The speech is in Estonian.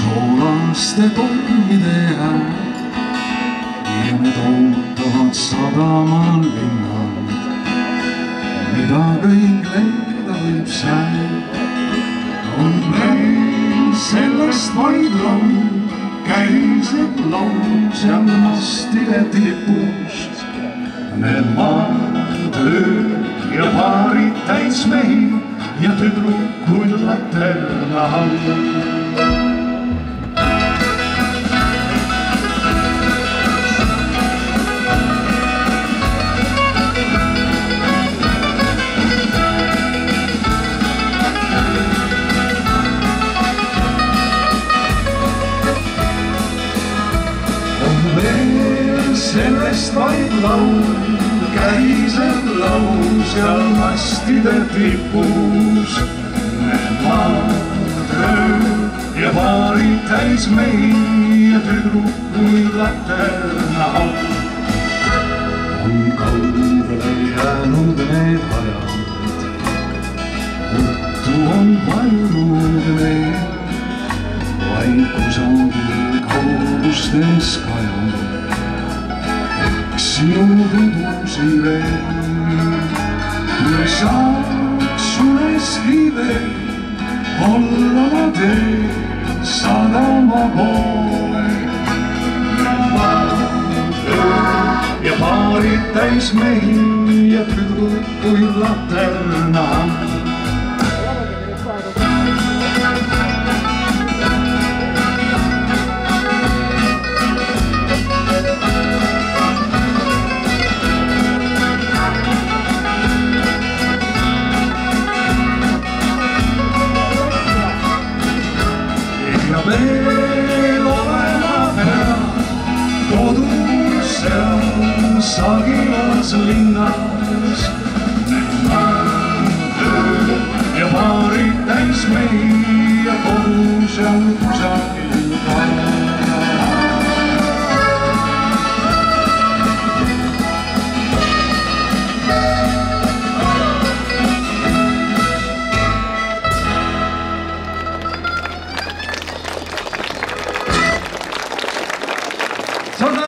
soolaste tormide hääl ja need ootavad sadamalinnad, mida kõik leida võib seal. On meil sellest vaid laul, käiseb laul seal mastide tipust. Need maantööd ja paarid täis mehi ja tüdrukuid laterna all. Sellest vaid laul, käiseb laul seal mastide tipus. Need maantööd ja paarid täis mehi ja tüdrukuid laterna all. On kaugele jäänud need ajad, juttu on vajunud meil, vaid kusagil kaugustes kajab sinu tundmusi veel. Kui saaks suleski veel olla ma teel sadama poole. Maantööd ja paarid täis mehi ja tüdrukuid laterna all. Veel olema peab kodus seal sagilas linnas.